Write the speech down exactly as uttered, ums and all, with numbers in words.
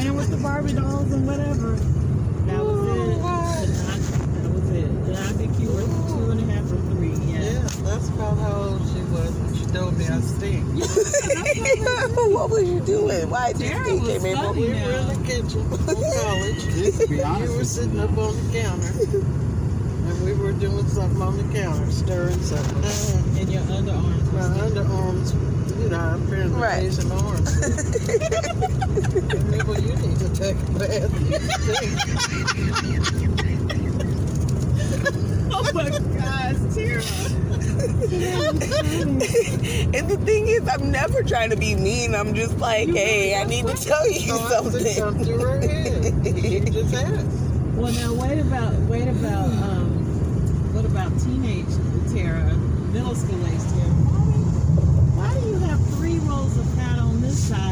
playing with the Barbie dolls and whatever. That was it. Wow. That was it. And I think you were two and a half or three. Yeah. Yeah, that's about how old she was when she told me I stink. What was you doing? Why did you think came in? We were in the kitchen before college. Just to be honest, you were sitting up on the counter. And we were doing something on the counter, stirring something. Uh, and your underarms. My underarms, you know, apparently right. Asian arms. Well, you need to take a bath. Oh my gosh, Tara. And the thing is, I'm never trying to be mean. I'm just like, you hey, I need to tell you so something. Come to her head. You just asked. Well, now wait about, wait about, um, what about teenage Tara, middle school age Tara? Why do you have three rolls of fat on this side